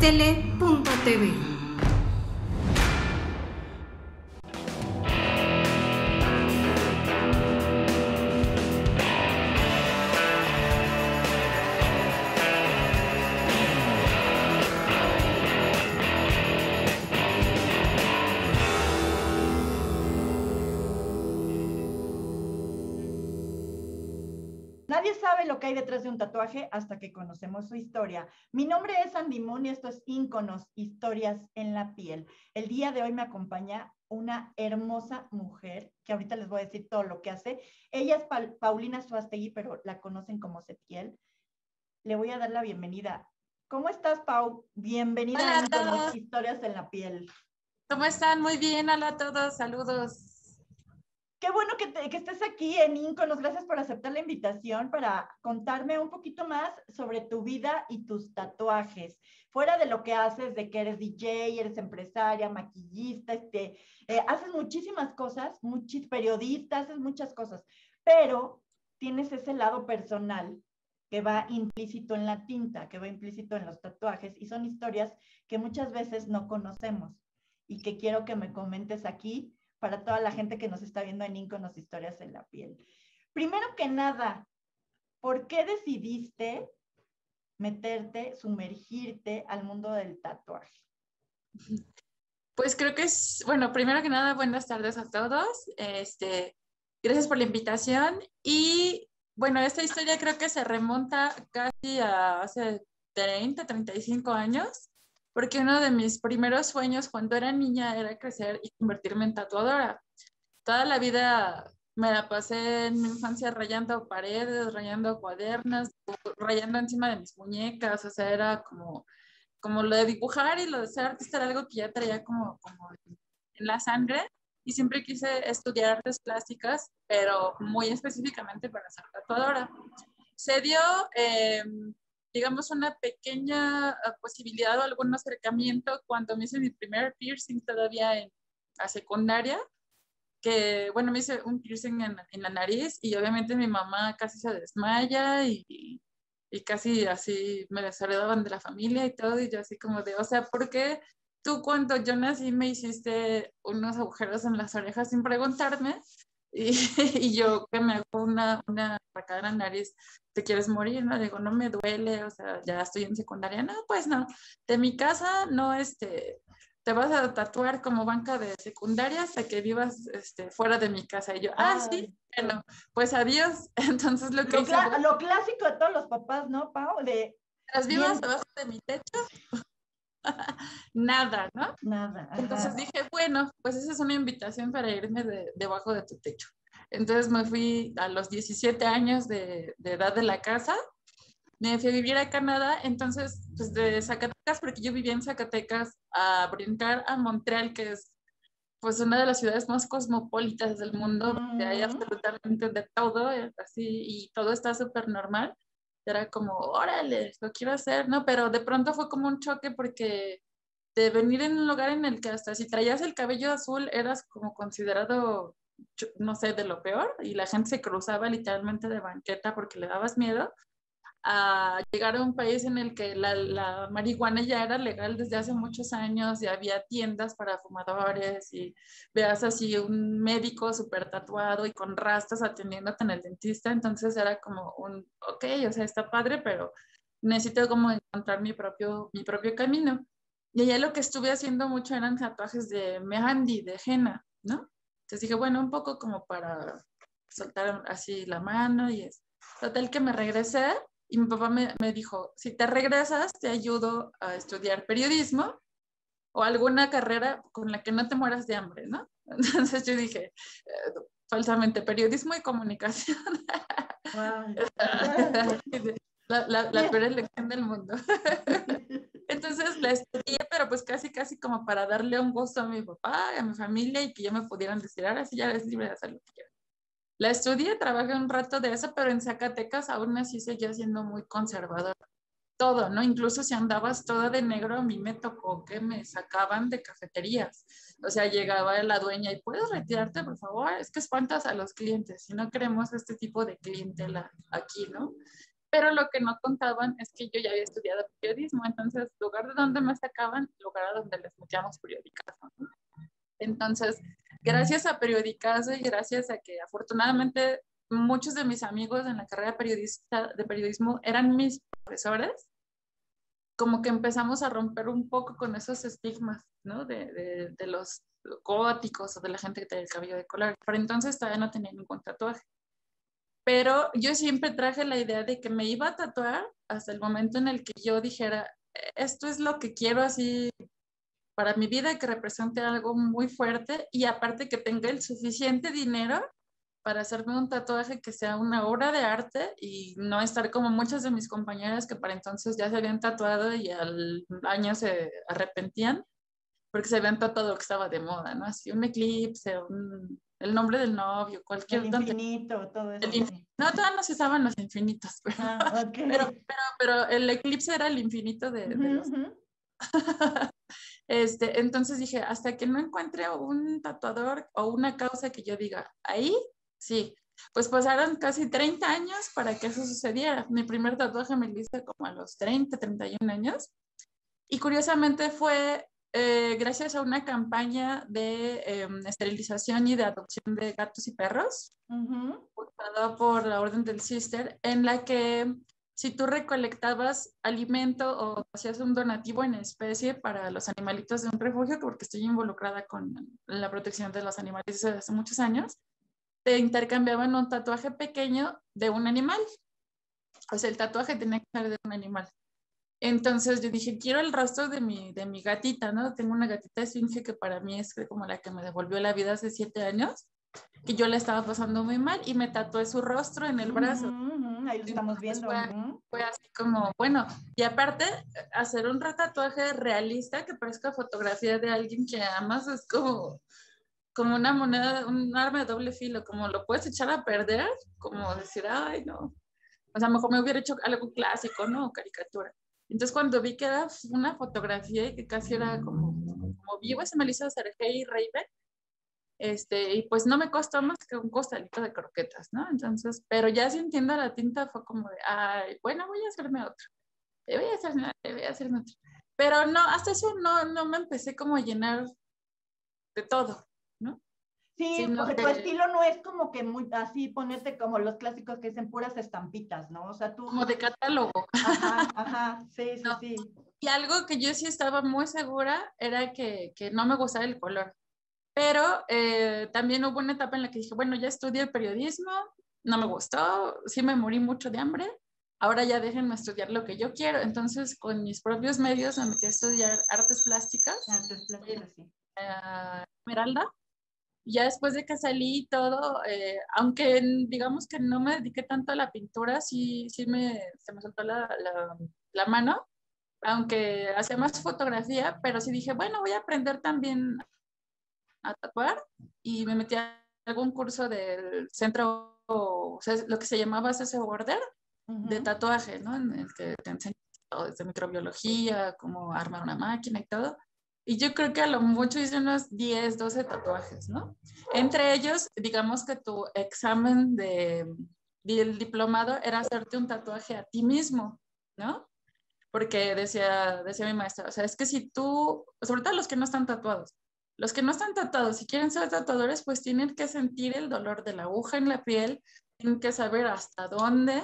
Estele.tv. Nadie sabe lo que hay detrás de un tatuaje hasta que conocemos su historia. Mi nombre es Andy Moon y esto es Ínconos, Historias en la Piel. El día de hoy me acompaña una hermosa mujer que ahorita les voy a decir todo lo que hace. Ella es Paulina Suástegui, pero la conocen como Septiel. Le voy a dar la bienvenida. ¿Cómo estás, Pau? Bienvenida Hola a a Ínconos, todos. Historias en la Piel. ¿Cómo están? Muy bien. Hola a todos. Saludos. Qué bueno que estés aquí en Ínconos. Gracias por aceptar la invitación para contarme un poquito más sobre tu vida y tus tatuajes. Fuera de lo que haces, de que eres DJ, eres empresaria, maquillista, haces muchísimas cosas, periodista, haces muchas cosas, pero tienes ese lado personal que va implícito en la tinta, que va implícito en los tatuajes y son historias que muchas veces no conocemos y que quiero que me comentes aquí para toda la gente que nos está viendo en Ínconos, Historias en la Piel. Primero que nada, ¿por qué decidiste meterte, sumergirte al mundo del tatuaje? Pues creo que es, bueno, primero que nada, buenas tardes a todos. Gracias por la invitación. Y bueno, esta historia creo que se remonta casi a hace 35 años, porque uno de mis primeros sueños cuando era niña era crecer y convertirme en tatuadora. Toda la vida me la pasé en mi infancia rayando paredes, rayando cuadernos, rayando encima de mis muñecas, o sea, era como lo de dibujar y lo de ser artista era algo que ya traía como en la sangre y siempre quise estudiar artes plásticas, pero muy específicamente para ser tatuadora. Se dio, digamos, una pequeña posibilidad o algún acercamiento cuando me hice mi primer piercing todavía en la secundaria, que, bueno, me hice un piercing en la nariz y obviamente mi mamá casi se desmaya y casi así me desheredaban de la familia y todo, y yo así como de, o sea, ¿por qué tú cuando yo nací me hiciste unos agujeros en las orejas sin preguntarme? Y, y yo que me hago una arracada en la nariz, ¿te quieres morir? No, digo, no me duele, o sea, ya estoy en secundaria. No, pues no, de mi casa no, te vas a tatuar como banca de secundaria hasta que vivas fuera de mi casa. Y yo, sí, bueno, pues adiós. Entonces lo que hice fue, lo clásico de todos los papás, ¿no, Pau? las vivas abajo de mi techo, nada, ¿no? Nada. Ajá. Entonces dije, bueno, pues esa es una invitación para irme debajo de tu techo. Entonces me fui a los 17 años de edad de la casa, me fui a vivir a Canadá, entonces pues de Zacatecas, porque yo vivía en Zacatecas, a brincar a Montreal, que es pues una de las ciudades más cosmopolitas del mundo, donde hay absolutamente de todo, así, y todo está súper normal. Era como, órale, lo quiero hacer, ¿no? Pero de pronto fue como un choque porque de venir en un lugar en el que hasta si traías el cabello azul eras como considerado, no sé, de lo peor, y la gente se cruzaba literalmente de banqueta porque le dabas miedo, a llegar a un país en el que la marihuana ya era legal desde hace muchos años y había tiendas para fumadores y veas así un médico súper tatuado y con rastas atendiéndote en el dentista, entonces era como ok, o sea, está padre, pero necesito como encontrar mi propio camino. Y allá lo que estuve haciendo mucho eran tatuajes de mehendi, de henna, ¿no? Entonces dije, bueno, un poco como para soltar así la mano y es. Total que me regresé y mi papá me dijo, si te regresas, te ayudo a estudiar periodismo o alguna carrera con la que no te mueras de hambre, ¿no? Entonces yo dije, falsamente, periodismo y comunicación. Wow. La peor elección del mundo. Entonces la estudié, pero pues casi como para darle un gusto a mi papá, a mi familia y que ya me pudieran decir, ahora sí ya eres libre de hacer lo que quieras. La estudié, trabajé un rato de eso, pero en Zacatecas aún así seguía siendo muy conservador. Todo, ¿no? Incluso si andabas toda de negro, a mí me tocó que me sacaban de cafeterías. O sea, llegaba la dueña y ¿puedes retirarte, por favor? Es que espantas a los clientes y no queremos este tipo de clientela aquí, ¿no? pero lo que no contaban es que yo ya había estudiado periodismo, entonces, lugar de donde me sacaban, lugar a donde les metíamos periodicazo, ¿no? Entonces, gracias a Periodicazo y gracias a que afortunadamente muchos de mis amigos en la carrera de periodismo eran mis profesores, como que empezamos a romper un poco con esos estigmas, ¿no? De los góticos o de la gente que tiene el cabello de color. Pero entonces todavía no tenía ningún tatuaje. Pero yo siempre traje la idea de que me iba a tatuar hasta el momento en el que yo dijera, esto es lo que quiero así para mi vida, que represente algo muy fuerte y aparte que tenga el suficiente dinero para hacerme un tatuaje que sea una obra de arte y no estar como muchas de mis compañeras que para entonces ya se habían tatuado y al año se arrepentían porque se habían tatuado lo que estaba de moda, ¿no? Así un eclipse, el nombre del novio, El cualquier infinito, todo eso. Sí. no, todavía no se usaban los infinitos, Ok. pero el eclipse era el infinito de los... Entonces dije, hasta que no encuentre un tatuador o una causa que yo diga, ahí sí. Pues pasaron casi 30 años para que eso sucediera. Mi primer tatuaje me lo hice como a los 30, 31 años. Y curiosamente fue gracias a una campaña de esterilización y de adopción de gatos y perros, impulsada por la Orden del Cister, en la que si tú recolectabas alimento o hacías un donativo en especie para los animalitos de un refugio, porque estoy involucrada con la protección de los animales desde hace muchos años, te intercambiaban un tatuaje pequeño de un animal. O sea, el tatuaje tenía que ser de un animal. Entonces yo dije, quiero el rostro de mi gatita, ¿no? Tengo una gatita esfinge que para mí es como la que me devolvió la vida hace 7 años, que yo la estaba pasando muy mal y me tatué su rostro en el brazo. Ahí lo estamos viendo. Fue así como, bueno, y aparte, hacer un retatuaje realista que parezca fotografía de alguien que amas es como una moneda, un arma de doble filo, como lo puedes echar a perder, como decir, ay, no. O sea, mejor me hubiera hecho algo clásico, ¿no? Caricatura. Entonces, cuando vi que era una fotografía y que casi era como vivo, se me lo hizo Sergei Raven. Y pues no me costó más que un costalito de croquetas, ¿no? Entonces, pero ya sintiendo la tinta fue como de, ay, bueno, voy a hacerme otro. Voy a hacerme otro. Pero no, hasta eso no me empecé como a llenar de todo, ¿no? Sí, Sino porque tu estilo no es como que muy así ponerte como los clásicos que dicen puras estampitas, ¿no? O sea, tú... como de catálogo. Ajá, sí, No. sí. Y algo que yo sí estaba muy segura era que no me gustaba el color. Pero también hubo una etapa en la que dije, bueno, ya estudié el periodismo, no me gustó, sí me morí mucho de hambre, ahora ya déjenme estudiar lo que yo quiero. Entonces, con mis propios medios me metí a estudiar artes plásticas. Artes plásticas, sí. Esmeralda. Ya después de que salí y todo, aunque digamos que no me dediqué tanto a la pintura, sí se me soltó la mano, aunque hacía más fotografía, pero sí dije, bueno, voy a aprender también a tatuar y me metí a algún curso del centro, o sea, lo que se llamaba CC Border, de tatuaje, ¿no? En el que te enseñan todo desde microbiología, cómo armar una máquina y todo. Y yo creo que a lo mucho hice unos 10, 12 tatuajes, ¿no? Entre ellos, digamos que tu examen del diplomado era hacerte un tatuaje a ti mismo, ¿no? Porque decía mi maestra, o sea, es que si tú, sobre todo los que no están tatuados, los que no están tatuados, si quieren ser tatuadores, pues tienen que sentir el dolor de la aguja en la piel, tienen que saber hasta dónde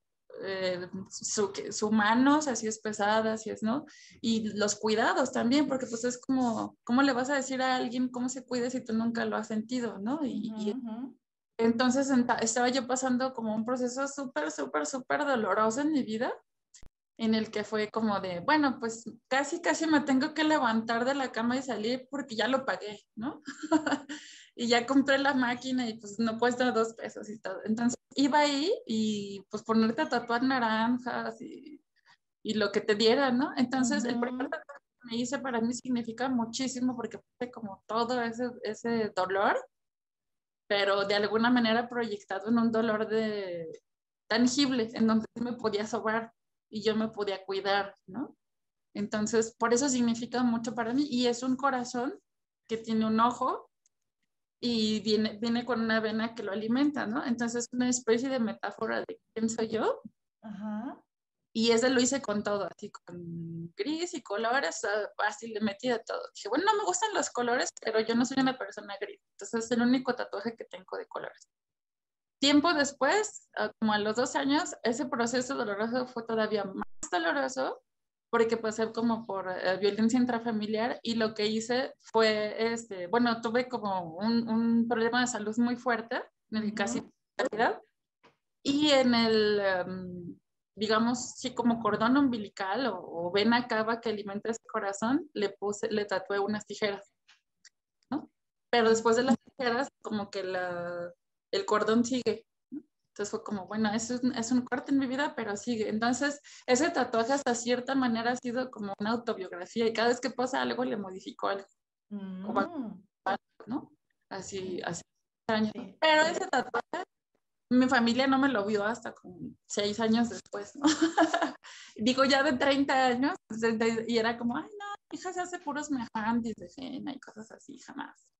su mano, o sea, si es pesada, si es, ¿no? Y los cuidados también, porque pues es como, ¿cómo le vas a decir a alguien cómo se cuida si tú nunca lo has sentido, ¿no? Y entonces estaba yo pasando como un proceso súper, súper, súper doloroso en mi vida, en el que fue como de, bueno, pues casi, casi me tengo que levantar de la cama y salir porque ya lo pagué, ¿no? Y ya compré la máquina y pues no cuesta 2 pesos y todo. Entonces iba ahí y pues ponerte a tatuar naranjas y lo que te diera, ¿no? Entonces el primer tatuaje que me hice para mí significa muchísimo porque fue como todo ese dolor, pero de alguna manera proyectado en un dolor tangible, en donde me podía sobar y yo me podía cuidar, ¿no? Entonces, por eso significa mucho para mí y es un corazón que tiene un ojo y viene con una vena que lo alimenta, ¿no? Entonces, es una especie de metáfora de quién soy yo Ajá. Y ese lo hice con todo, así con gris y colores, así le metí de todo. Dije, bueno, no me gustan los colores, pero yo no soy una persona gris. Entonces es el único tatuaje que tengo de colores. Tiempo después, como a los 2 años, ese proceso doloroso fue todavía más doloroso porque pasé como por violencia intrafamiliar y lo que hice fue, bueno, tuve como un problema de salud muy fuerte en el que casi y en el, digamos, sí, como cordón umbilical o vena cava que alimenta ese corazón, le tatué unas tijeras, ¿no? Pero después de las tijeras, como que el cordón sigue. Entonces fue como, bueno, es un corte en mi vida, pero sigue. Entonces, ese tatuaje hasta cierta manera ha sido como una autobiografía y cada vez que pasa algo le modifico algo, Mm. ¿no? Así años. Sí. Pero ese tatuaje, mi familia no me lo vio hasta como 6 años después, ¿no? Digo, ya de 30 años, y era como, ay, no, mi hija se hace puros mejandes de henna y cosas así, jamás.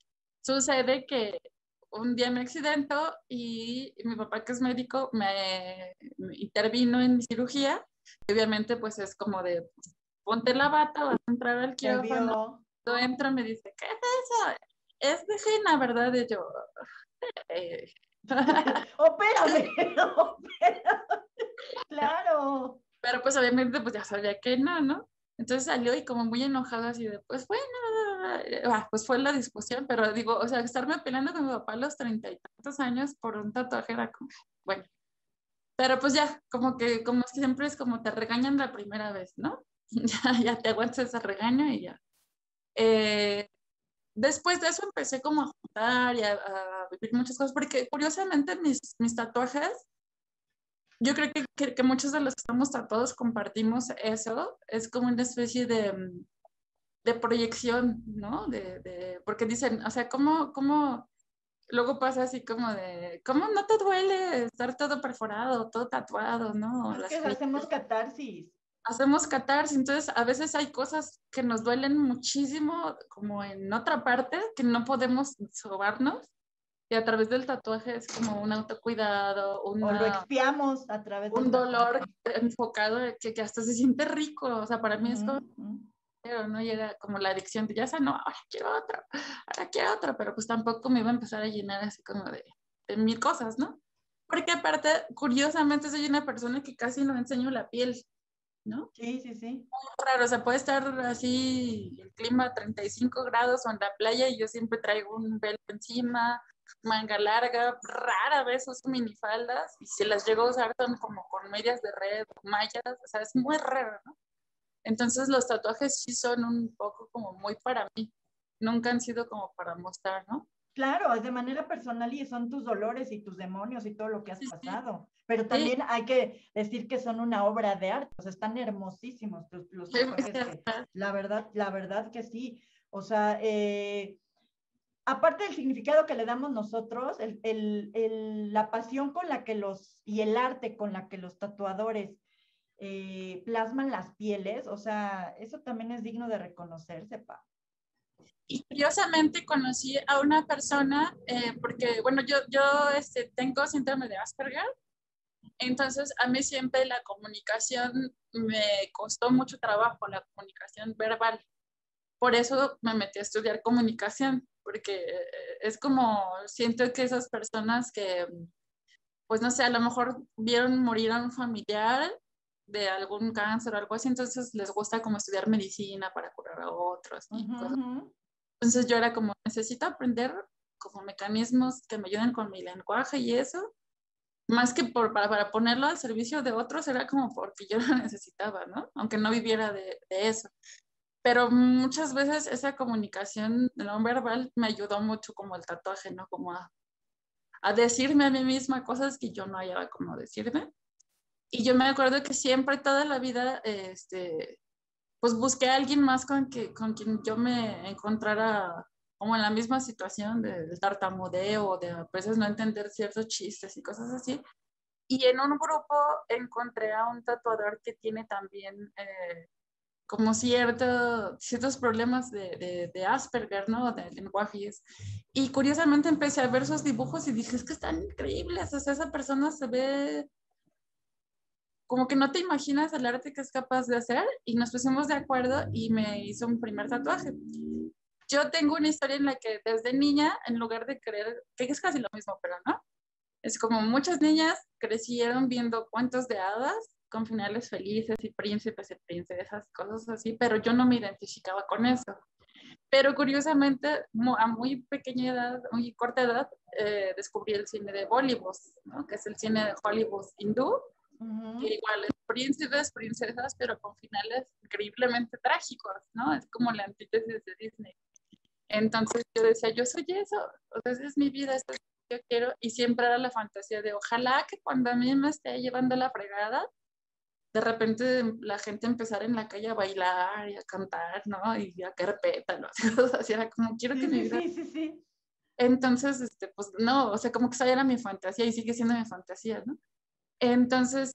Sucede que un día me accidento y mi papá, que es médico, me intervino en mi cirugía. Y obviamente, pues es como de, ponte la bata, vas a entrar al Te quirófano. vio. Yo entro y me dice, ¿qué es eso? Es de henna, ¿verdad? Y yo, eh. Opérame, opérame. Claro. Pero pues obviamente pues ya sabía que no, ¿no? Entonces salió y como muy enojado así de, pues bueno, pues fue la discusión, pero digo, o sea, estarme peleando con mi papá a los 30 y tantos años por un tatuaje era como, bueno, pero pues ya, como siempre es como te regañan la primera vez, ¿no? Ya te aguantas ese regaño y ya. Eh, Después de eso empecé como a juntar y a vivir muchas cosas, porque curiosamente mis tatuajes yo creo que muchos de los que estamos tatuados compartimos eso, es como una especie de proyección, ¿no? Porque dicen, o sea, ¿cómo luego pasa así como de, ¿cómo no te duele estar todo perforado, todo tatuado, ¿no? Es que hacemos catarsis. Hacemos catarsis, entonces a veces hay cosas que nos duelen muchísimo, como en otra parte, que no podemos sobarnos, y a través del tatuaje es como un autocuidado, O lo expiamos a través del un dolor tatuaje. enfocado que hasta se siente rico. O sea, para mí es como, Uh-huh. pero no llega como la adicción de ya no, ahora quiero otra, pero pues tampoco me iba a empezar a llenar así como de mil cosas, ¿no? Porque aparte, curiosamente, soy una persona que casi no enseño la piel, ¿no? Sí, sí, sí. Raro, o sea, puede estar así el clima 35 grados o en la playa y yo siempre traigo un velo encima, manga larga, rara vez uso minifaldas y si las llego a usar son como con medias de red, mallas, o sea, es muy raro, ¿no? Entonces los tatuajes sí son un poco como muy para mí, nunca han sido como para mostrar, ¿no? Claro, es de manera personal y son tus dolores y tus demonios y todo lo que has Sí, sí, pasado. Pero sí, también hay que decir que son una obra de arte, o sea, están hermosísimos los es muy tatuajes que, cierto. la verdad que sí. O sea, aparte del significado que le damos nosotros, la pasión con la que y el arte con la que los tatuadores plasman las pieles, o sea, eso también es digno de reconocerse, pa. Y curiosamente conocí a una persona, porque, bueno, yo tengo síndrome de Asperger. Entonces, a mí siempre la comunicación me costó mucho trabajo, la comunicación verbal. Por eso me metí a estudiar comunicación, porque es como, siento que esas personas que, pues no sé, a lo mejor vieron morir a un familiar de algún cáncer o algo así, entonces les gusta como estudiar medicina para curar a otros y Uh-huh, cosas. uh-huh. Entonces yo era como, necesito aprender como mecanismos que me ayuden con mi lenguaje y eso más que para ponerlo al servicio de otros, era como porque yo lo necesitaba, ¿no? Aunque no viviera de eso. Pero muchas veces esa comunicación no verbal me ayudó mucho como el tatuaje, ¿no? Como a decirme a mí misma cosas que yo no hallaba como decirme. Y yo me acuerdo que siempre, toda la vida, pues busqué a alguien más con quien yo me encontrara como en la misma situación del tartamudeo, de a veces no entender ciertos chistes y cosas así. Y en un grupo encontré a un tatuador que tiene también como ciertos problemas de Asperger, ¿no? De lenguajes. Y curiosamente empecé a ver sus dibujos y dije, es que están increíbles, o sea, esa persona se ve como que no te imaginas el arte que es capaz de hacer y nos pusimos de acuerdo y me hizo un primer tatuaje. Yo tengo una historia en la que desde niña, en lugar de creer, que es casi lo mismo, pero no, es como muchas niñas crecieron viendo cuentos de hadas con finales felices y príncipes y princesas, cosas así, pero yo no me identificaba con eso. Pero curiosamente, a muy pequeña edad, muy corta edad, descubrí el cine de Bollywood, ¿no? Que es el cine de Hollywood hindú, que igual es príncipes, princesas, pero con finales increíblemente trágicos, ¿no? Es como la antítesis de Disney. Entonces yo decía, yo soy eso, o sea, esa es mi vida, esto es lo que yo quiero, y siempre era la fantasía de ojalá que cuando a mí me esté llevando la fregada, de repente la gente empezara en la calle a bailar y a cantar, ¿no? Y a caer pétalos, así era como, quiero que mi vida... Sí. Entonces, pues no, o sea, como que esa era mi fantasía y sigue siendo mi fantasía, ¿no? Entonces,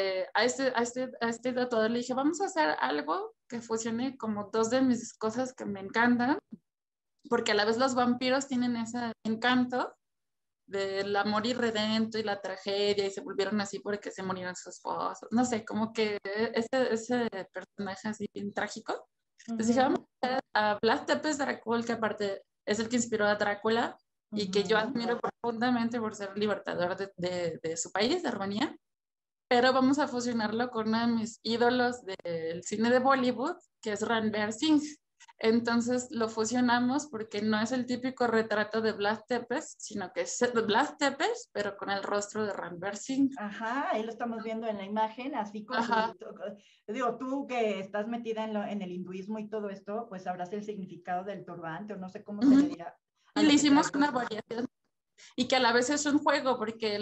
a este tatuador le dije, vamos a hacer algo que fusione como dos de mis cosas que me encantan, porque a la vez los vampiros tienen ese encanto del amor irredento y la tragedia y se volvieron así porque se murieron sus esposos. No sé, como que ese personaje así bien trágico. Entonces dije, vamos a hacer a Vlad Tepes Dracul, que aparte es el que inspiró a Drácula y que yo admiro profundamente por ser libertador de su país, de Rumanía. Pero vamos a fusionarlo con uno de mis ídolos del cine de Bollywood, que es Ranveer Singh. Entonces lo fusionamos porque no es el típico retrato de Vlad Tepes, sino que es Vlad Tepes, pero con el rostro de Ranveer Singh. Ajá, ahí lo estamos viendo en la imagen, así con digo, tú que estás metida en el hinduismo y todo esto, pues sabrás el significado del turbante, o no sé cómo se le dirá. Y le hicimos una variación. Y que a la vez es un juego, porque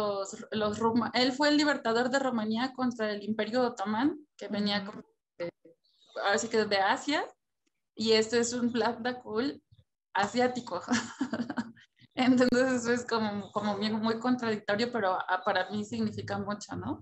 él fue el libertador de Rumanía contra el Imperio Otomán, que venía como así que de Asia, y este es un Vlad Dracul asiático. Entonces eso es como muy contradictorio, pero para mí significa mucho, ¿no?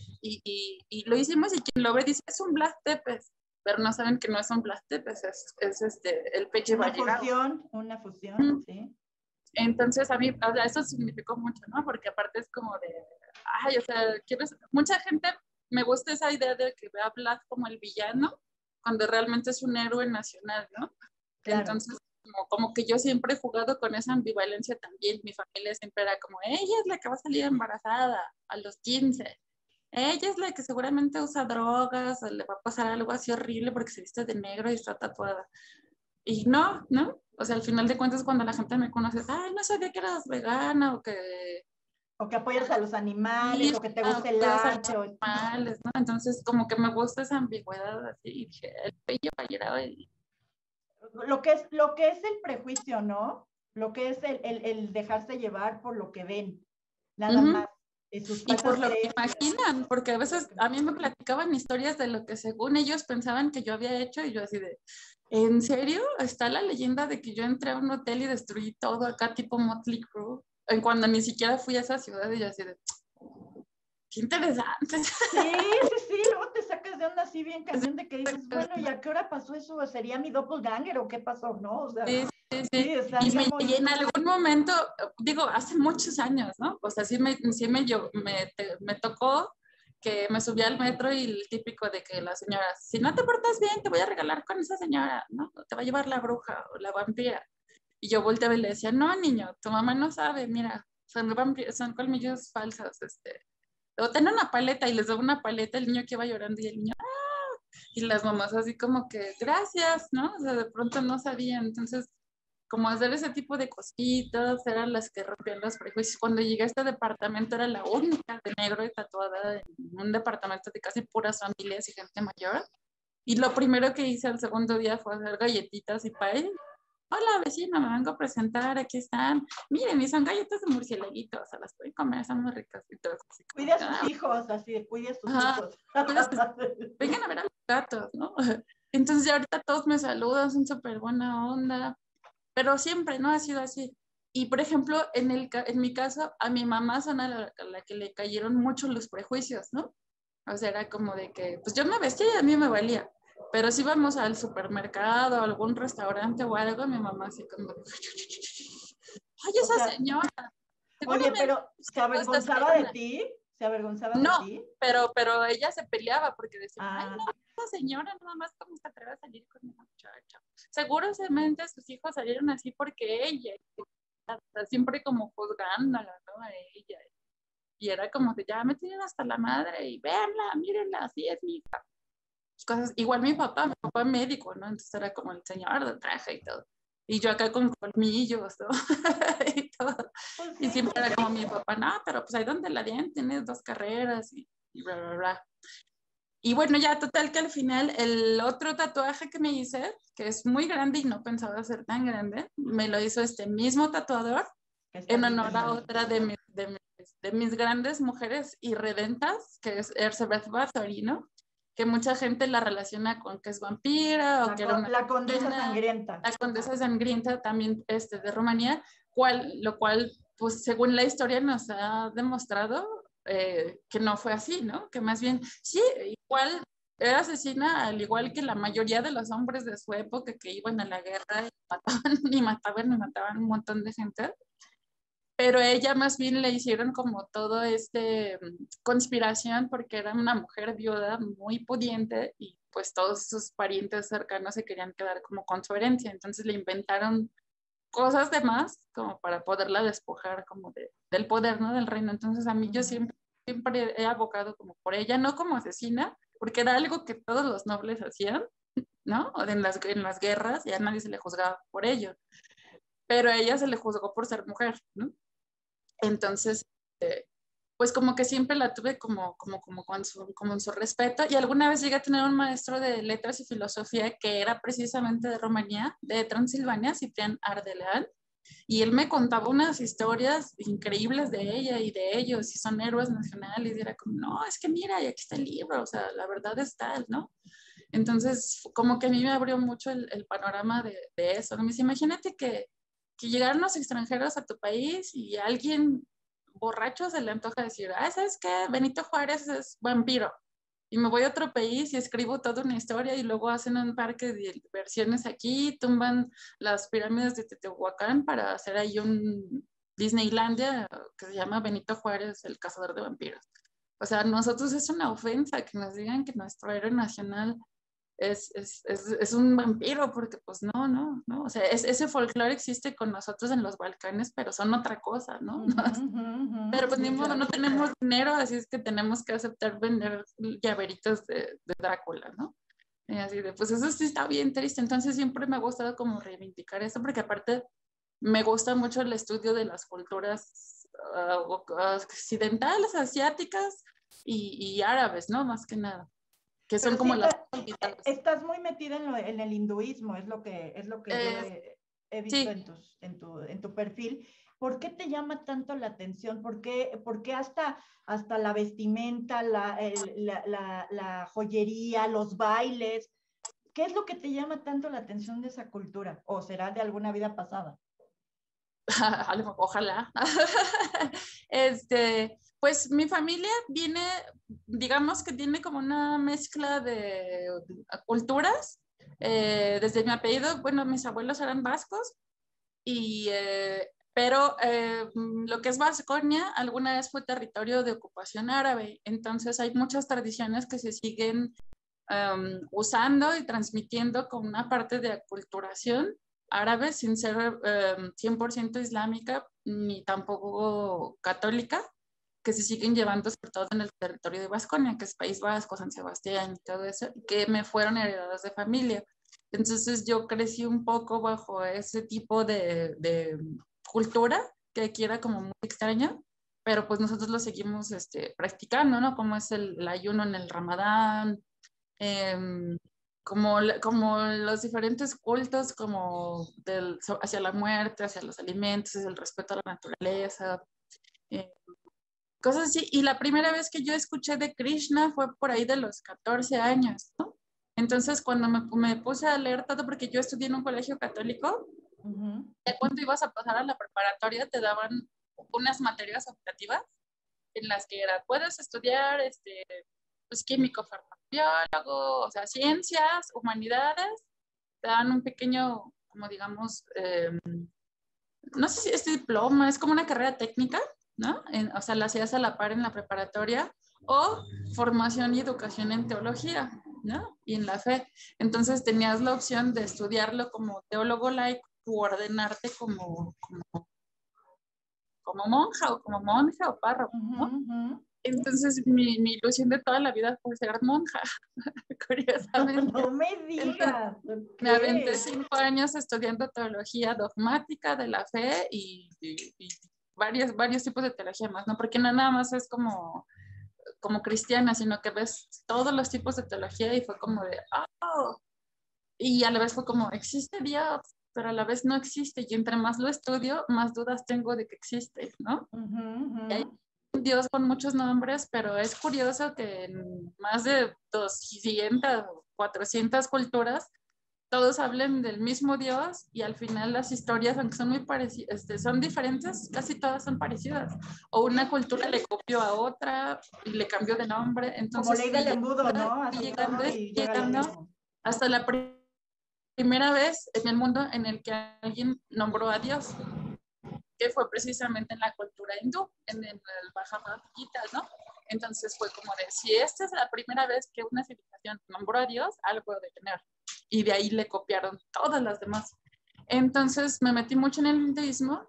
Y lo hicimos y quien lo ve dice, es un Vlad Tepes, pero no saben que no es un Vlad Tepes, es el Peche Vallegado. Una fusión, sí. Entonces a mí, o sea, eso significó mucho, ¿no? Porque aparte es como de, ay, o sea, mucha gente me gusta esa idea de que ve a Vlad como el villano, cuando realmente es un héroe nacional, ¿no? Claro. Entonces, como que yo siempre he jugado con esa ambivalencia también. Mi familia siempre era como, ella es la que va a salir embarazada a los 15. Ella es la que seguramente usa drogas, o le va a pasar algo así horrible porque se viste de negro y está tatuada. Y no, ¿no? O sea, al final de cuentas, cuando la gente me conoce, ay, no sabía que eras vegana o que... O que apoyas a los animales, o que te gusta el arte. Animales, ¿no? Entonces, como que me gusta esa ambigüedad así. Y dije, el pello va y... Lo que es el prejuicio, ¿no? Lo que es el dejarse llevar por lo que ven, nada más. Y por lo que imaginan, porque a veces a mí me platicaban historias de lo que según ellos pensaban que yo había hecho y yo así de, ¿en serio? Está la leyenda de que yo entré a un hotel y destruí todo acá tipo Motley Crue, en cuando ni siquiera fui a esa ciudad y yo así de, qué interesante. Sí, luego te sacas de onda así bien cañón de que dices, bueno, ¿y a qué hora pasó eso? ¿Sería mi doppelganger o qué pasó? ¿No? O sea, sí. Y en algún momento, digo, hace muchos años, ¿no? O sea, me tocó que me subí al metro y el típico de que la señora, si no te portas bien, te voy a regalar con esa señora, ¿no? Te va a llevar la bruja o la vampira. Y yo volteaba y le decía, no, niño, tu mamá no sabe, mira, son colmillos falsos, o ten una paleta y les doy una paleta, el niño que iba llorando y el niño, ¡ah! Y las mamás así como que, gracias, ¿no? O sea, de pronto no sabían, entonces como hacer ese tipo de cositas, eran las que rompían los prejuicios. Cuando llegué a este departamento era la única de negro y tatuada en un departamento de casi puras familias y gente mayor. Y lo primero que hice al segundo día fue hacer galletitas y pay. Hola vecina, me vengo a presentar, aquí están. Miren, y son galletas de murcielaguito, o sea, las pueden comer, son muy ricas y todo. Cuide a sus hijos, así de cuide a sus hijos. Vengan a ver a los gatos, ¿no? Entonces ya ahorita todos me saludan, son súper buena onda. Pero siempre, ¿no? Ha sido así. Y, por ejemplo, en mi caso, a mi mamá son a la que le cayeron mucho los prejuicios, ¿no? O sea, era como de que, pues yo me vestía y a mí me valía. Pero si íbamos al supermercado o algún restaurante o algo, mi mamá así como, ay, esa señora. Oye, pero ¿se avergonzaba de ti? ¿Se avergonzaba de No, ti? pero ella se peleaba porque decía, ay, Ah, no, esa señora nada más cómo se atreve a salir con una muchacha. Seguramente sus hijos salieron así porque ella, siempre como juzgándola, ¿no? A ella. Y era como que ya me tienen hasta la madre y véanla, mírenla, así es mi hija. Cosas, igual mi papá médico, ¿no? Entonces era como el señor del traje y todo. Y yo acá con colmillos, ¿no? Y todo. pues Y sí. siempre era como mi papá, no, pero pues ahí donde la den, tienes 2 carreras y bla, bla, bla. Y bueno, ya total que al final el otro tatuaje que me hice, que es muy grande y no pensaba ser tan grande, me lo hizo este mismo tatuador Que está en aquí honor a presente. otra de mis grandes mujeres irredentas, que es Elizabeth Bathory, ¿no? Que mucha gente la relaciona con que es vampira o que era una La condesa reina, sangrienta. la condesa sangrienta también de Rumanía, lo cual, pues según la historia nos ha demostrado que no fue así, ¿no? Que más bien, sí, igual era asesina, al igual que la mayoría de los hombres de su época que iban a la guerra y mataban un montón de gente, pero ella más bien le hicieron como todo conspiración porque era una mujer viuda muy pudiente y pues todos sus parientes cercanos se querían quedar como con su herencia, entonces le inventaron cosas de más como para poderla despojar como del poder, ¿no? Del reino. Entonces a mí yo siempre he abogado como por ella, no como asesina, porque era algo que todos los nobles hacían, ¿no? O en las guerras y a nadie se le juzgaba por ello, pero a ella se le juzgó por ser mujer, ¿no? Entonces, pues como que siempre la tuve como en su respeto. Y alguna vez llegué a tener un maestro de letras y filosofía que era precisamente de Rumanía, de Transilvania, Ciprián Ardelean, y él me contaba unas historias increíbles de ella y de ellos, y son héroes nacionales, y era como, no, es que mira, y aquí está el libro, o sea, la verdad es tal, ¿no? Entonces, como que a mí me abrió mucho el panorama de eso. Me dice, imagínate que llegaron los extranjeros a tu país y a alguien borracho se le antoja decir, ah, ¿sabes qué? Benito Juárez es vampiro. Y me voy a otro país y escribo toda una historia y luego hacen un parque de diversiones aquí, tumban las pirámides de Teotihuacán para hacer ahí un Disneylandia que se llama Benito Juárez, el cazador de vampiros. O sea, nosotros es una ofensa que nos digan que nuestro héroe nacional es un vampiro, porque pues no, o sea, ese folclore existe con nosotros en los Balcanes, pero son otra cosa, ¿no? Pero pues ni Sí, modo, claro. no tenemos dinero, así es que tenemos que aceptar vender llaveritos de Drácula, ¿no? Y así de, pues eso sí está bien triste, entonces siempre me ha gustado como reivindicar eso, porque aparte me gusta mucho el estudio de las culturas occidentales, asiáticas y árabes, ¿no? Más que nada, que son Pero sí como las olvidadas. estás muy metida en el hinduismo, es lo que yo Eh, he visto sí, en tu perfil. ¿Por qué te llama tanto la atención? Por qué hasta la vestimenta, la joyería, los bailes? ¿Qué es lo que te llama tanto la atención de esa cultura? ¿O será de alguna vida pasada? ojalá. Pues mi familia viene, digamos que tiene como una mezcla de culturas. Desde mi apellido, bueno, mis abuelos eran vascos, pero lo que es Vasconia alguna vez fue territorio de ocupación árabe, entonces hay muchas tradiciones que se siguen usando y transmitiendo con una parte de aculturación árabe sin ser 100% islámica ni tampoco católica, que se siguen llevando sobre todo en el territorio de Vasconia, que es País Vasco, San Sebastián y todo eso, que me fueron heredadas de familia. Entonces yo crecí un poco bajo ese tipo de cultura, que aquí era como muy extraña, pero pues nosotros lo seguimos practicando, ¿no? Como es el ayuno en el Ramadán, em, como los diferentes cultos, como hacia la muerte, hacia los alimentos, hacia el respeto a la naturaleza, eh, cosas así. Y la primera vez que yo escuché de Krishna fue por ahí de los 14 años, ¿no? Entonces, cuando me puse a leer todo, porque yo estudié en un colegio católico, ya cuando ibas a pasar a la preparatoria te daban unas materias optativas en las que era, puedes estudiar pues, químico, farmacobiólogo, o sea, ciencias, humanidades, te dan un pequeño, como digamos, no sé si es diploma, es como una carrera técnica, ¿no? O sea, la hacías a la par en la preparatoria, o formación y educación en teología, ¿no? Y en la fe. Entonces tenías la opción de estudiarlo como teólogo laico o ordenarte como monja o como monja o párroco, ¿no? Entonces mi ilusión de toda la vida fue ser monja, curiosamente. No me Entonces, digas. me aventé 5 años estudiando teología dogmática de la fe y varios tipos de teología más, ¿no? Porque no nada más es como cristiana, sino que ves todos los tipos de teología y fue como de, oh, y a la vez fue como, existe Dios, pero a la vez no existe, y entre más lo estudio, más dudas tengo de que existe, ¿no? Y hay un Dios con muchos nombres, pero es curioso que en más de 200 o 400 culturas, todos hablen del mismo Dios y al final las historias, aunque son muy parecidas, son diferentes, casi todas son parecidas. O una cultura le copió a otra y le cambió de nombre. Como Entonces ley del embudo, ¿no? Así todo y llega a lo llegando mismo. hasta la primera vez en el mundo en el que alguien nombró a Dios, que fue precisamente en la cultura hindú, en el Bhagavad Gita, ¿no? Entonces fue como de, si esta es la primera vez que una civilización nombró a Dios, algo de tener. Y de ahí le copiaron todas las demás. Entonces me metí mucho en el hinduismo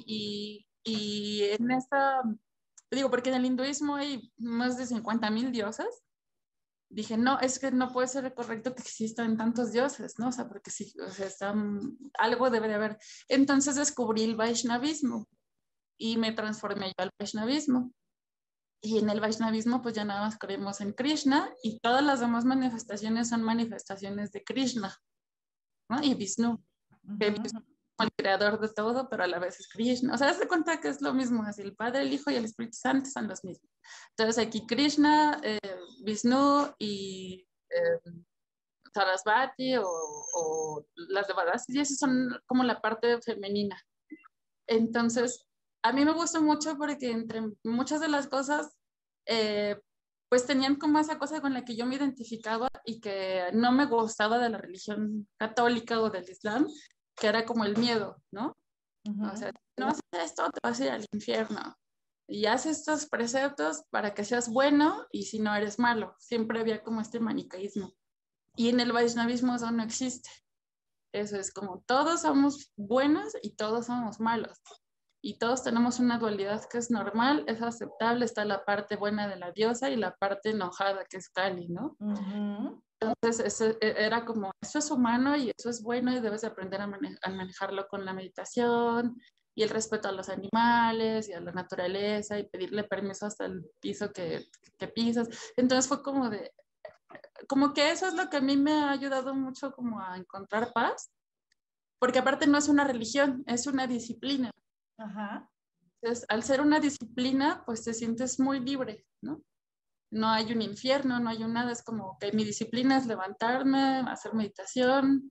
y en esta, digo, porque en el hinduismo hay más de 50,000 dioses. Dije, no, es que no puede ser correcto que existan tantos dioses, ¿no? O sea, porque sí, o sea, algo debe de haber. Entonces descubrí el Vaishnavismo y me transformé yo al Vaishnavismo. Y en el Vaishnavismo, pues ya nada más creemos en Krishna y todas las demás manifestaciones son manifestaciones de Krishna, ¿no? Y Vishnu, que Vishnu es el creador de todo, pero a la vez es Krishna. O sea, se cuenta que es lo mismo, así el Padre, el Hijo y el Espíritu Santo son los mismos. Entonces aquí Krishna, Vishnu y Sarasvati o las de Badass, y esas son como la parte femenina. Entonces, a mí me gustó mucho porque entre muchas de las cosas, pues tenían como esa cosa con la que yo me identificaba y que no me gustaba de la religión católica o del Islam, que era como el miedo, ¿no? O sea, no haces esto, te vas a ir al infierno. Y haces estos preceptos para que seas bueno y si no eres malo. Siempre había como este manicaísmo. Y en el Vaishnavismo eso no existe. Eso es como todos somos buenos y todos somos malos. Y todos tenemos una dualidad que es normal, es aceptable, está la parte buena de la diosa y la parte enojada que es Kali, ¿no? Entonces era como, eso es humano y eso es bueno y debes aprender a manejarlo con la meditación y el respeto a los animales y a la naturaleza y pedirle permiso hasta el piso que pisas. Entonces fue como que eso es lo que a mí me ha ayudado mucho como a encontrar paz, porque aparte no es una religión, es una disciplina. Ajá. Entonces, al ser una disciplina, pues te sientes muy libre, ¿no? No hay un infierno, no hay un nada, es como que mi disciplina es levantarme, hacer meditación,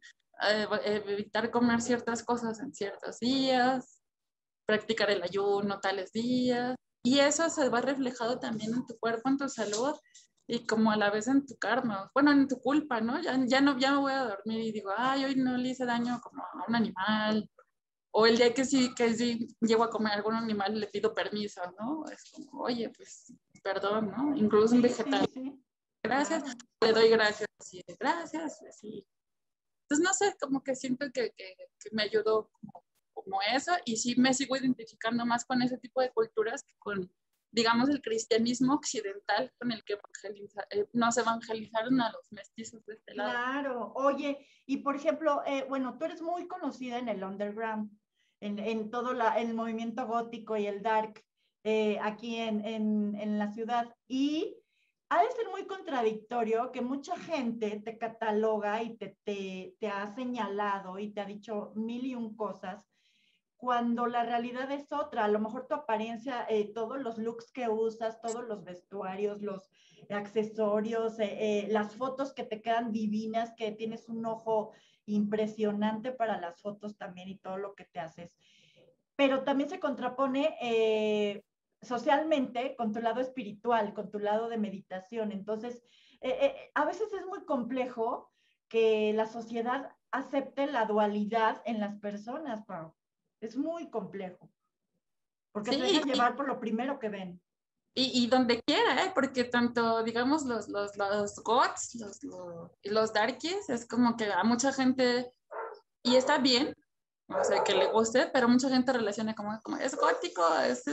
evitar comer ciertas cosas en ciertos días, practicar el ayuno tales días, y eso se va reflejado también en tu cuerpo, en tu salud, y como a la vez en tu karma, bueno, en tu culpa, ¿no? Ya no, ya me voy a dormir y digo, ay, hoy no le hice daño como a un animal, o el día que sí llego a comer algún animal le pido permiso, ¿no? Es como, oye, pues, perdón, ¿no? Incluso un vegetal, gracias, Claro. le doy gracias, sí, gracias, sí. Entonces, no sé, como que siento que me ayudó como eso, y sí me sigo identificando más con ese tipo de culturas que con, digamos, el cristianismo occidental con el que nos evangelizaron a los mestizos de este lado. Claro. Oye, y por ejemplo, bueno, tú eres muy conocida en el underground, en todo el movimiento gótico y el dark aquí en la ciudad. Y ha de ser muy contradictorio que mucha gente te cataloga y te ha señalado y te ha dicho mil y un cosas cuando la realidad es otra. A lo mejor tu apariencia, todos los looks que usas, todos los vestuarios, los accesorios, las fotos que te quedan divinas, que tienes un ojo impresionante para las fotos también y todo lo que te haces. Pero también se contrapone socialmente con tu lado espiritual, con tu lado de meditación. Entonces, a veces es muy complejo que la sociedad acepte la dualidad en las personas, Pau. Es muy complejo. porque Sí, se dejan llevar por lo primero que ven. y donde quiera, ¿eh? Porque tanto, digamos, los goths, y los darkies, es como que a mucha gente, y está bien, o sea, que le guste, pero mucha gente relaciona como es gótico, es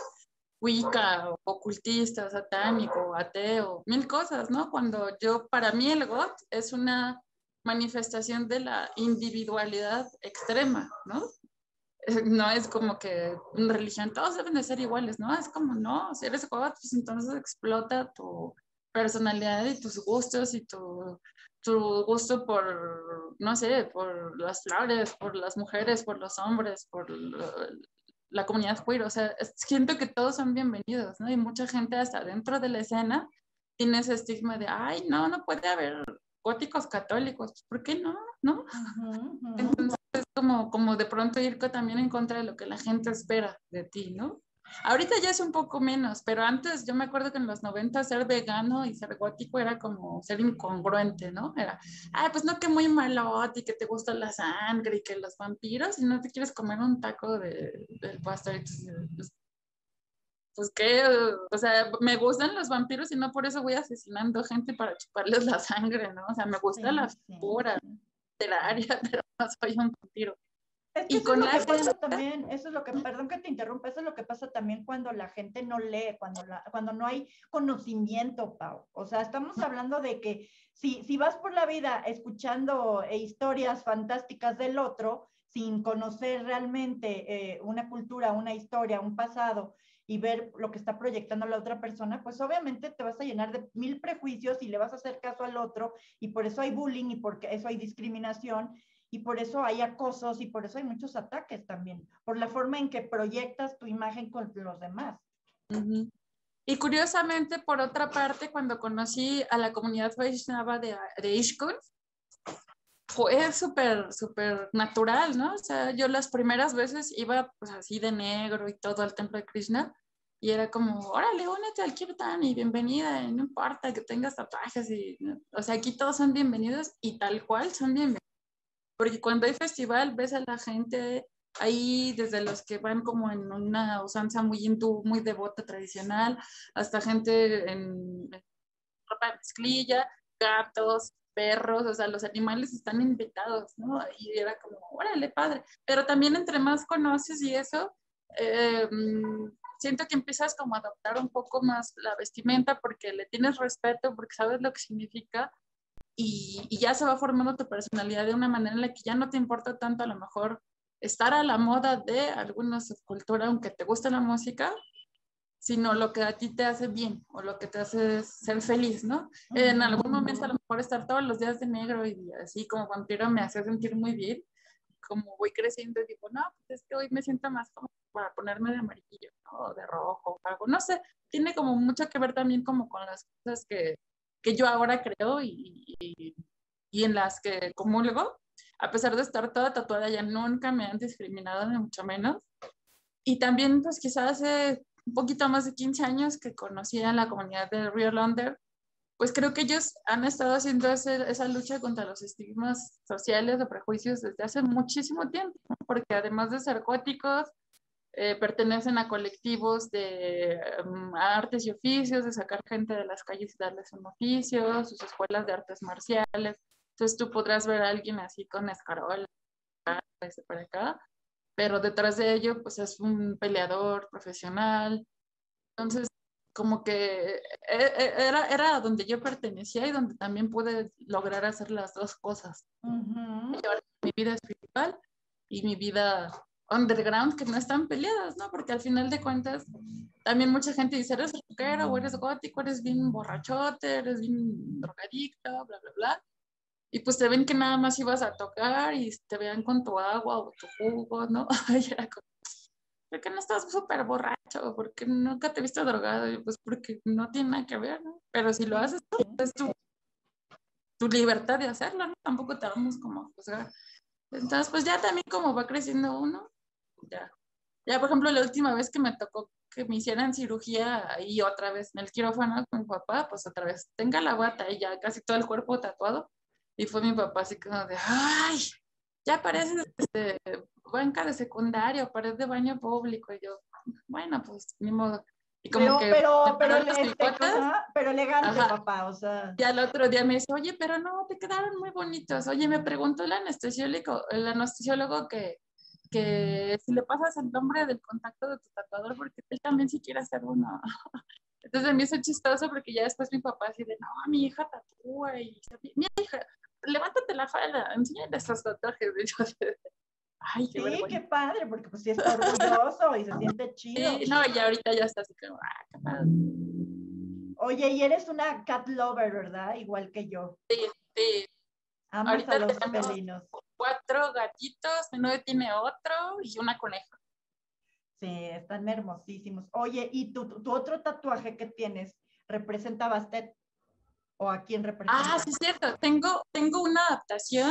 wicca, o ocultista, satánico, ateo, mil cosas, ¿no? Cuando para mí el goth es una manifestación de la individualidad extrema, ¿no? No es como que una religión, todos deben de ser iguales, ¿no? Es como, no, si eres goth, pues entonces explota tu personalidad y tus gustos y tu gusto por, no sé, por las flores, por las mujeres, por los hombres, por la comunidad queer. O sea, siento que todos son bienvenidos, ¿no? Y mucha gente hasta dentro de la escena tiene ese estigma de, ay, no, no puede haber góticos católicos. ¿Por qué no? ¿No? Entonces es como de pronto ir también en contra de lo que la gente espera de ti, ¿no? Ahorita ya es un poco menos, pero antes yo me acuerdo que en los 90 ser vegano y ser gótico era como ser incongruente, ¿no? Era, pues no, que muy malote y que te gusta la sangre y que los vampiros y no te quieres comer un taco del pastor. Entonces, pues qué, o sea, me gustan los vampiros y no por eso voy asesinando gente para chuparles la sangre, ¿no? O sea, me gusta la figura literaria, pero no soy un vampiro. Es que Y eso es con lo la que pasa también, eso es lo que, perdón que te interrumpa, eso es lo que pasa también cuando la gente no lee, cuando no hay conocimiento, Pau. O sea, estamos hablando de que si vas por la vida escuchando historias fantásticas del otro, sin conocer realmente una cultura, una historia, un pasado, y ver lo que está proyectando la otra persona, pues obviamente te vas a llenar de 1000 prejuicios y le vas a hacer caso al otro, y por eso hay bullying y por eso hay discriminación y por eso hay acosos y por eso hay muchos ataques también, por la forma en que proyectas tu imagen con los demás. Uh-huh. Y curiosamente, por otra parte, cuando conocí a la comunidad Vaishnava de Ishkun, fue súper, súper natural, ¿no? O sea, yo las primeras veces iba pues así de negro y todo al templo de Krishna y era como, órale, únete al kirtan y bienvenida, y no importa que tengas tatuajes y, o sea, aquí todos son bienvenidos y tal cual son bienvenidos. Porque cuando hay festival ves a la gente ahí, desde los que van como en una usanza muy hindú, muy devota, tradicional, hasta gente en ropa de mezclilla, gatos, perros, o sea, los animales están invitados, ¿no? Y era como, órale, padre. Pero también entre más conoces y eso, eh, siento que empiezas como a adoptar un poco más la vestimenta porque le tienes respeto, porque sabes lo que significa y ya se va formando tu personalidad de una manera en la que ya no te importa tanto a lo mejor estar a la moda de alguna subcultura, aunque te guste la música, sino lo que a ti te hace bien o lo que te hace ser feliz, ¿no? En algún momento a lo mejor estar todos los días de negro y así como vampiro me hace sentir muy bien, como voy creciendo y digo, no, pues es que hoy me siento más como para ponerme de amarillo, ¿no? O de rojo, o algo, no sé, tiene como mucho que ver también como con las cosas que yo ahora creo y en las que comulgo, a pesar de estar toda tatuada, ya nunca me han discriminado, ni mucho menos. Y también, pues quizás hace un poquito más de 15 años que conocí a la comunidad de Rio Lander, pues creo que ellos han estado haciendo esa lucha contra los estigmas sociales o prejuicios desde hace muchísimo tiempo, ¿no? Porque además de ser góticos, pertenecen a colectivos de artes y oficios, de sacar gente de las calles y darles un oficio, sus escuelas de artes marciales. Entonces tú podrás ver a alguien así con escarola, para acá, pero detrás de ello pues es un peleador profesional. Entonces, como que era donde yo pertenecía y donde también pude lograr hacer las dos cosas. Llevar mi vida espiritual y mi vida underground, que no están peleadas, ¿no? Porque al final de cuentas, también mucha gente dice, eres rockero o eres gótico, eres bien borrachote, eres bien drogadicto, bla, bla, bla. Y pues te ven que nada más ibas a tocar y te vean con tu agua o tu jugo, ¿no? Y era como, ¿por qué no estás súper borracho? ¿Por qué nunca te he visto drogado? Y pues porque no tiene nada que ver, ¿no? Pero si lo haces tú, es tu libertad de hacerlo, ¿no? Tampoco te vamos como a juzgar. Entonces, pues ya también como va creciendo uno, ya. Ya, por ejemplo, la última vez que me tocó que me hicieran cirugía y otra vez en el quirófano con mi papá, pues otra vez, tenga la bata y ya casi todo el cuerpo tatuado. Y fue mi papá así como de, ¡ay! Ya pareces banca de secundaria, pared de baño público. Y yo, bueno, pues ni modo. Y como que pero elegante, ajá. papá, o sea. Y al otro día me dice, oye, pero no, te quedaron muy bonitos. Oye, me preguntó el anestesiólogo que si le pasas el nombre del contacto de tu tatuador, porque él también sí quiere hacer uno. Entonces me hizo chistoso porque ya después mi papá así de, no, mi hija tatúa y mi hija, levántate la falda, enséñale estos tatuajes. Y yo, ay, qué Sí, qué vergüenza. padre, porque pues sí está orgulloso y se siente chido. Sí, no, y ahorita ya está así como, qué padre. Oye, y eres una cat lover, ¿verdad? Igual que yo. Sí, Amas a ahorita los tenemos felinos. 4 gatitos, mi novio tiene otro y una coneja. Sí, están hermosísimos. Oye, ¿y tu otro tatuaje que tienes representa a Bastet? ¿O a quién representa? Sí, es cierto. Tengo una adaptación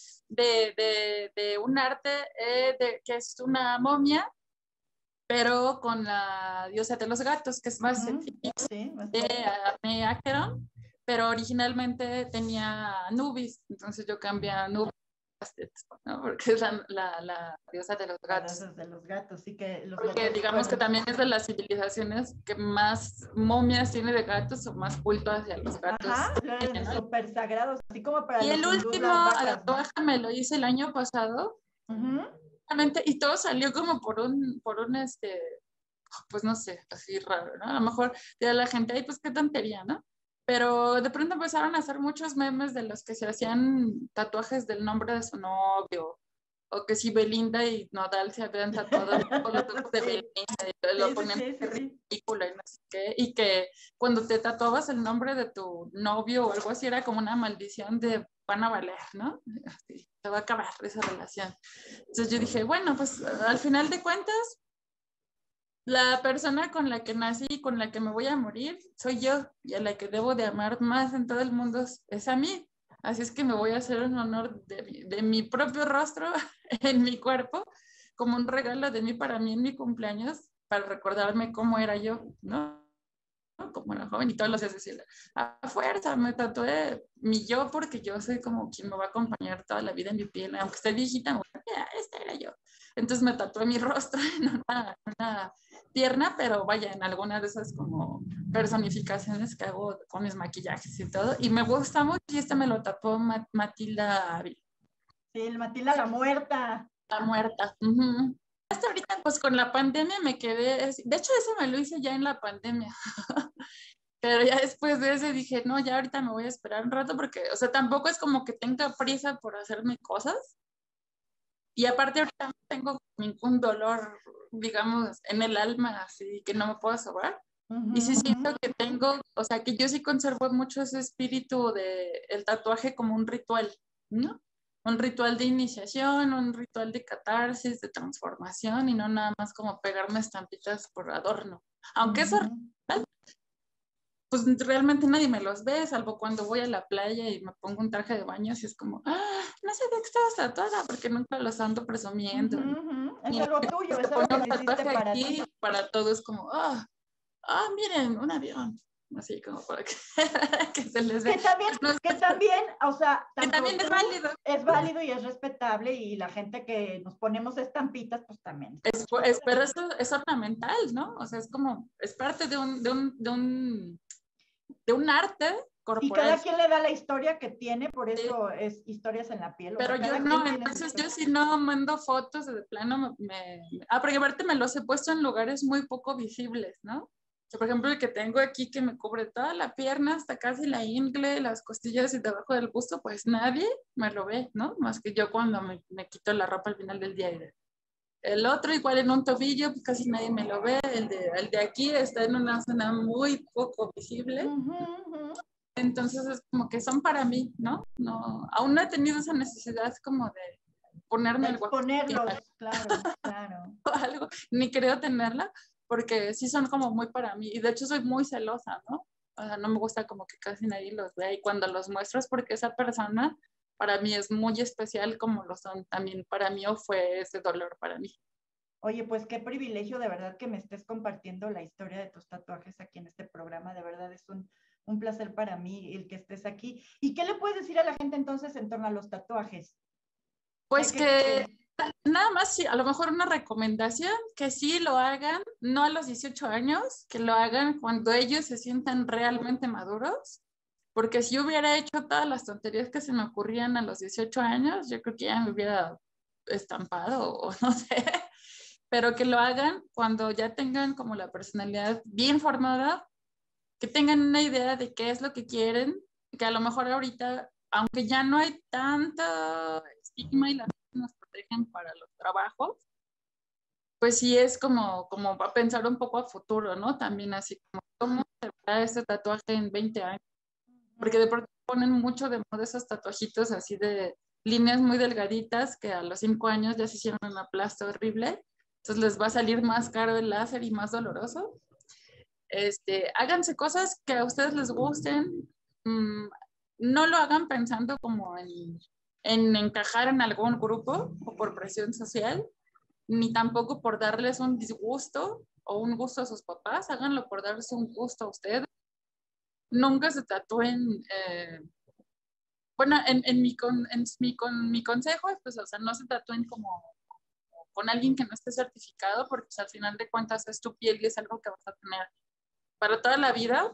de un arte que es una momia, pero con la diosa de los gatos, que es más Sí, de Bastet. Acheron, pero originalmente tenía Anubis, entonces yo cambié a Anubis, ¿no? Porque es la diosa de los La gatos. diosa de los gatos, sí que los Porque gatos, digamos que bueno. también es de las civilizaciones que más momias tiene de gatos o más culto hacia los gatos Ajá, tiene, ¿no? súper sagrados, así como para Y los el hindús último las vacas, ¿no? tatuaje me lo hice el año pasado, Ujú. y todo salió como por un pues no sé, así raro, ¿no? A lo mejor de la gente, ay, pues qué tontería, ¿no? Pero de pronto empezaron a hacer muchos memes de los que se hacían tatuajes del nombre de su novio, o que si Belinda y Nodal se habían tatuado con los ojos de Sí, Belinda y lo sí, sí, ponían sí, sí, sí. ridículo y no sé qué, y que cuando te tatuabas el nombre de tu novio o algo así era como una maldición de van a valer, ¿no? Así, se va a acabar esa relación. Entonces yo dije, bueno, pues al final de cuentas, la persona con la que nací y con la que me voy a morir soy yo, y a la que debo de amar más en todo el mundo es a mí. Así es que me voy a hacer un honor de mi propio rostro en mi cuerpo, como un regalo de mí para mí en mi cumpleaños, para recordarme cómo era yo, ¿no? Como era joven y todos los días decirle, a fuerza, me tatué mi yo porque yo soy como quien me va a acompañar toda la vida en mi piel, aunque esté viejita, esta era yo. Entonces me tatué mi rostro en una pierna, pero vaya, en alguna de esas como personificaciones que hago con mis maquillajes y todo, y me gusta mucho, y me lo tatuó Matilda Ávila. Sí, el Matilda la muerta. La muerta. Hasta ahorita, pues con la pandemia me quedé, de hecho eso me lo hice ya en la pandemia. Pero ya después de ese dije, no, ya ahorita me voy a esperar un rato porque, o sea, tampoco es como que tenga prisa por hacerme cosas. Y aparte ahorita no tengo ningún dolor, digamos, en el alma, así que no me puedo sobar. Y sí siento que tengo, o sea, que yo sí conservo mucho ese espíritu de el tatuaje como un ritual, ¿no? Un ritual de iniciación, un ritual de catarsis, de transformación y no nada más como pegarme estampitas por adorno. Aunque eso pues realmente nadie me los ve, salvo cuando voy a la playa y me pongo un traje de baño, así es como, no sé de qué estabas tatuada, porque nunca los ando presumiendo. Es Y algo tuyo, se es algo pone que un te hiciste tatuaje para aquí, ti. para todos como, miren, un avión. Así como para que, que se les vea. Que también, No, que también, o sea, que también tanto es tú válido. es válido y es respetable y la gente que nos ponemos estampitas, pues también está chido. Pero eso es ornamental, ¿no? O sea, es como, es parte de un arte Y corporal. cada quien le da la historia que tiene, por eso es historias en la piel, o Pero sea, yo cada no, quien tiene su entonces yo historia. si no mando fotos de plano, porque aparte me los he puesto en lugares muy poco visibles, ¿no? O sea, por ejemplo, el que tengo aquí que me cubre toda la pierna hasta casi la ingle, las costillas y debajo del busto, pues nadie me lo ve, ¿no? Más que yo cuando me quito la ropa al final del día. El otro igual en un tobillo, pues casi nadie me lo ve. El de aquí está en una zona muy poco visible. Entonces es como que son para mí, ¿no? No, aún no he tenido esa necesidad como de ponerme De algo exponerlos, claro, claro. o algo, ni creo tenerla, porque sí son como muy para mí. Y de hecho soy muy celosa, ¿no? O sea, no me gusta como que casi nadie los vea y cuando los muestro es porque esa persona para mí es muy especial como lo son también para mí o fue ese dolor para mí. Oye, pues qué privilegio de verdad que me estés compartiendo la historia de tus tatuajes aquí en este programa. De verdad es un placer para mí el que estés aquí. ¿Y qué le puedes decir a la gente entonces en torno a los tatuajes? Pues que nada más, sí, a lo mejor una recomendación, que sí lo hagan, no a los 18 años, que lo hagan cuando ellos se sientan realmente maduros, porque si yo hubiera hecho todas las tonterías que se me ocurrían a los 18 años, yo creo que ya me hubiera estampado o no sé, pero que lo hagan cuando ya tengan como la personalidad bien formada, que tengan una idea de qué es lo que quieren, que a lo mejor ahorita, aunque ya no hay tanto estigma y las nos protegen para los trabajos, pues sí es como para pensar un poco a futuro, ¿no? También así como, ¿cómo se verá este tatuaje en 20 años? Porque de pronto ponen mucho de moda esos tatuajitos así de líneas muy delgaditas que a los 5 años ya se hicieron una plasta horrible, entonces les va a salir más caro el láser y más doloroso. Háganse cosas que a ustedes les gusten, mmm, no lo hagan pensando como en encajar en algún grupo o por presión social, ni tampoco por darles un disgusto o un gusto a sus papás, háganlo por darles un gusto a ustedes. Nunca se tatúen, bueno, mi consejo es, pues, o sea, no se tatúen como con alguien que no esté certificado, porque pues, al final de cuentas es tu piel y es algo que vas a tener para toda la vida.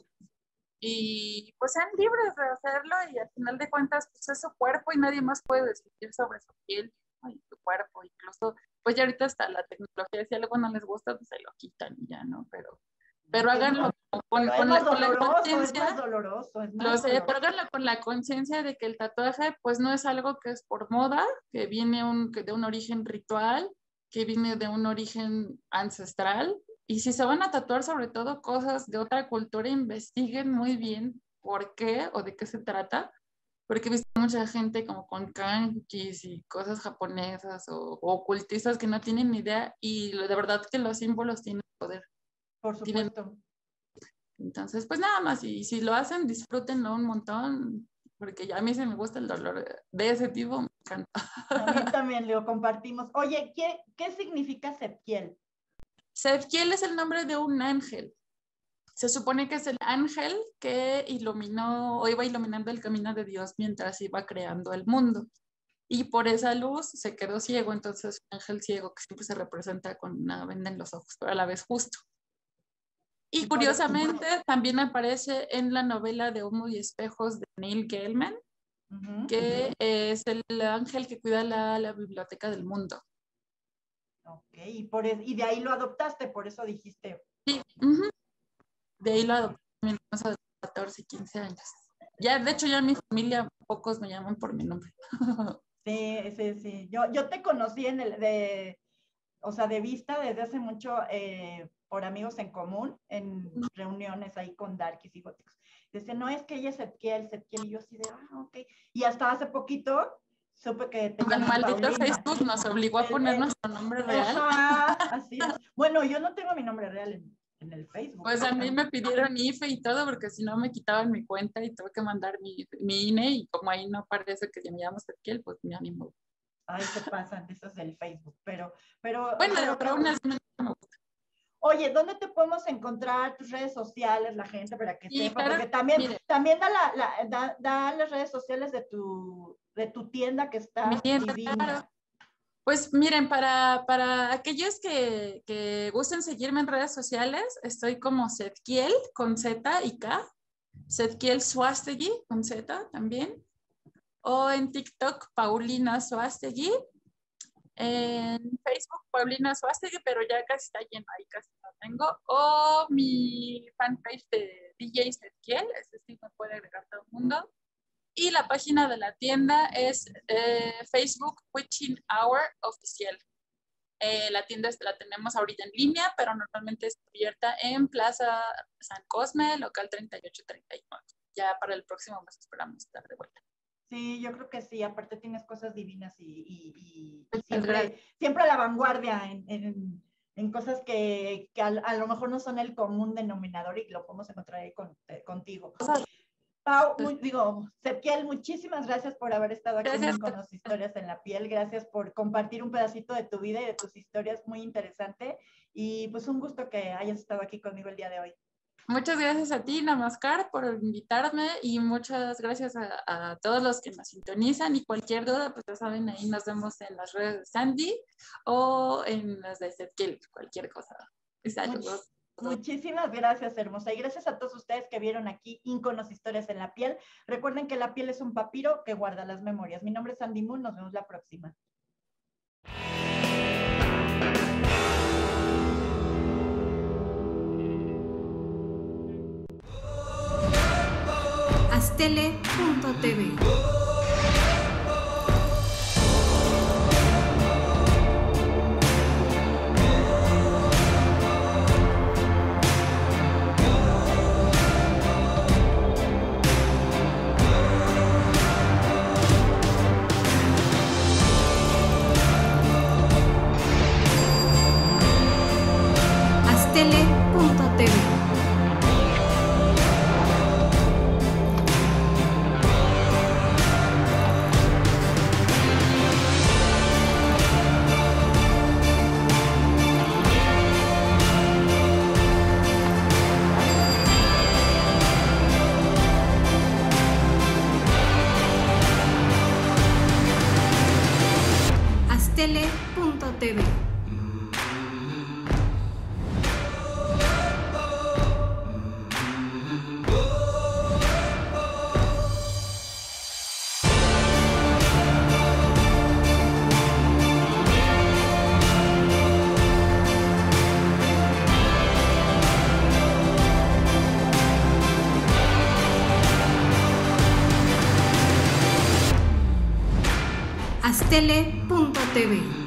Y pues sean libres de hacerlo y al final de cuentas pues es su cuerpo y nadie más puede decidir sobre su piel y su cuerpo. Incluso pues ya ahorita está la tecnología, si algo no les gusta pues se lo quitan y ya, ¿no? Pero háganlo pero es más con la doloroso, es más conciencia, doloroso, es lo más sé, pero doloroso. háganlo con la conciencia de que el tatuaje pues no es algo que es por moda, que viene de un origen ritual, que viene de un origen ancestral. Y si se van a tatuar sobre todo cosas de otra cultura, investiguen muy bien por qué o de qué se trata, porque he visto mucha gente como con kanjis y cosas japonesas o ocultistas que no tienen ni idea y de verdad que los símbolos tienen poder. Por Tienen, supuesto. entonces, pues nada más, y si lo hacen, disfrútenlo un montón, porque ya a mí se me gusta el dolor de ese tipo, me encanta. A mí también lo compartimos. Oye, ¿qué significa Septiel? Zadkiel es el nombre de un ángel. Se supone que es el ángel que iluminó o iba iluminando el camino de Dios mientras iba creando el mundo. Y por esa luz se quedó ciego, entonces un ángel ciego que siempre se representa con una venda en los ojos, pero a la vez justo. Y Y por, curiosamente también aparece en la novela de Humo y Espejos de Neil Gaiman, que es el ángel que cuida la biblioteca del mundo. ok, y de ahí lo adoptaste, por eso dijiste. Sí, de ahí lo adopté a 14, 15 años. Ya, de hecho, ya en mi familia pocos me llaman por mi nombre. Sí, sí, sí. Yo te conocí o sea, de vista desde hace mucho por amigos en común, en reuniones ahí con darkies y góticos. Dice, no, es que ella es Septiel, y yo así de, ok. Y hasta hace poquito supe que te El llamas maldito Paulina. Facebook nos obligó a poner nuestro nombre real. Ajá, así es. Bueno, yo no tengo mi nombre real en el Facebook. Pues a mí me pidieron IFE y todo porque si no me quitaban mi cuenta y tuve que mandar mi INE y como ahí no parece que me llamo Septiel, pues me animo. Ay, se pasan de esos del Facebook, pero Bueno, qué pero aún bueno. así me gusta. Oye, ¿dónde te podemos encontrar tus redes sociales, la gente, para que Y sepa? claro, Porque también, mire, también da las redes sociales de tu tienda que mi está tienda, claro. divina. Pues miren, para aquellos que gusten seguirme en redes sociales, estoy como Zadkiel con Z y K, Zadkiel Suastegui con Z también, o en TikTok Paulina Suastegui, en Facebook Paulina Suastegui, pero ya casi está lleno, ahí casi no tengo, o mi fanpage de DJ Zadkiel, ese sí me puede agregar todo el mundo. Y la página de la tienda es Facebook Witching Hour Oficial. La tienda la tenemos ahorita en línea, pero normalmente está abierta en Plaza San Cosme, local 3839. Ya para el próximo mes esperamos estar de vuelta. Sí, yo creo que sí. Aparte tienes cosas divinas y Muchas gracias. siempre a la vanguardia en cosas que a lo mejor no son el común denominador y lo podemos encontrar ahí contigo. Pau, Septiel, muchísimas gracias por haber estado aquí en con las historias en la piel. Gracias por compartir un pedacito de tu vida y de tus historias, muy interesante. Y pues un gusto que hayas estado aquí conmigo el día de hoy. Muchas gracias a ti, Namaskar, por invitarme y muchas gracias a todos los que nos sintonizan y cualquier duda, pues ya saben, ahí nos vemos en las redes de Sandy o en las de Setkill, cualquier cosa. Saludos. Muchísimas gracias, hermosa. Y gracias a todos ustedes que vieron aquí Íconos Historias en la Piel. Recuerden que la piel es un papiro que guarda las memorias. Mi nombre es Sandy Moon. Nos vemos la próxima. Astele.tv. Astele.tv. Astele.tv. Astele.tv.